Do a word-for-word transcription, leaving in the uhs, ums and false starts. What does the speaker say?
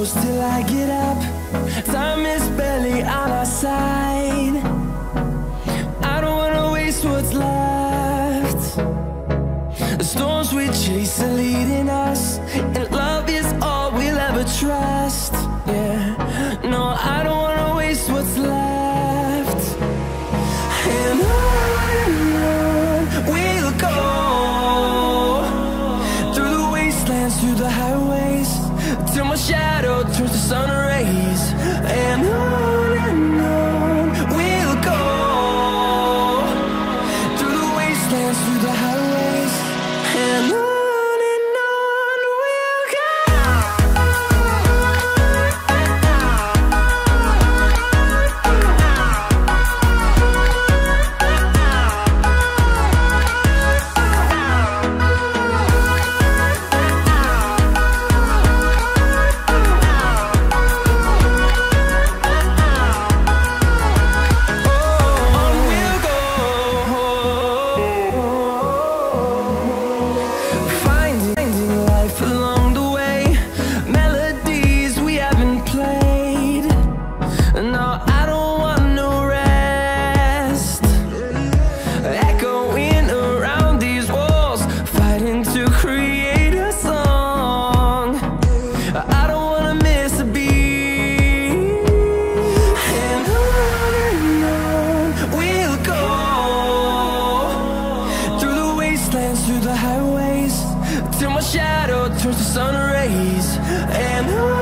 close till I get up. Time is barely on our side. I don't wanna waste what's left. The storms we chase are leading us, and love is all we'll ever trust. Yeah, no, I don't wanna waste what's left. And on and on we'll go, through the wastelands, through the highways, till my shadow turns to sun rays. And on and on we'll go, through the wastelands, through the highways, and on. Through the highways, till my shadow turns to sun rays. And